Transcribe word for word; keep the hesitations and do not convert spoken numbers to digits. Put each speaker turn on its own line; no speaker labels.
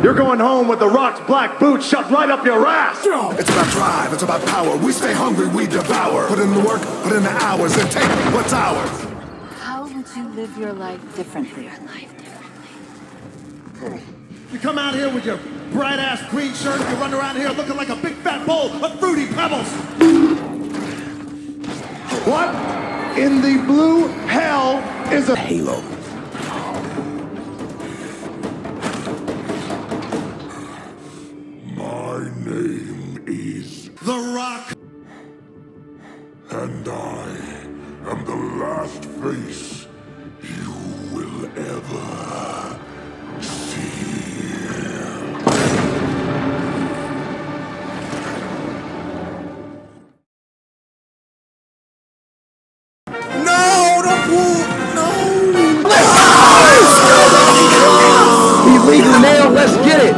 You're going home with the Rock's black boots shoved right up your ass!
It's about drive, it's about power. We stay hungry, we devour. Put in the work, put in the hours, and take what's ours.
How would you live your life differently?
You come out here with your bright-ass green shirt, you run around here looking like a big fat bowl of Fruity Pebbles! What in the blue hell is a halo?
My name is
The Rock.
And I am the last face you will ever see. No, don't pull, no! Illegal nail, let's get it!